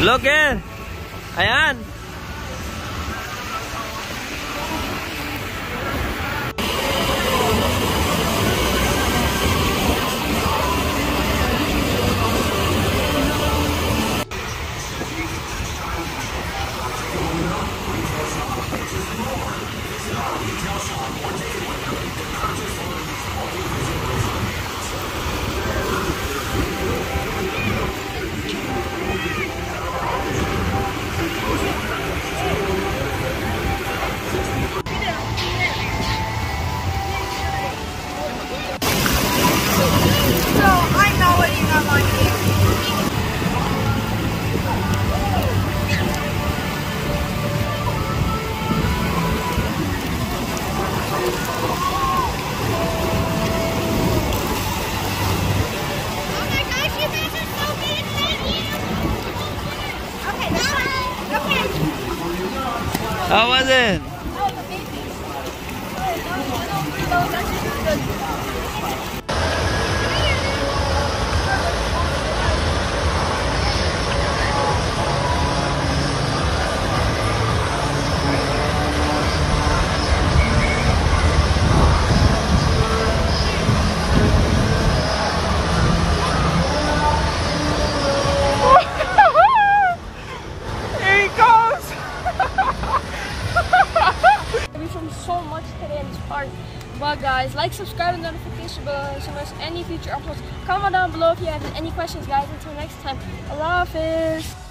Look here. Ayan. How was it? So much today in this park. But guys, like, subscribe, and notification bell so there's any future uploads. Comment down below if you have any questions, guys. Until next time, Allah Hafiz.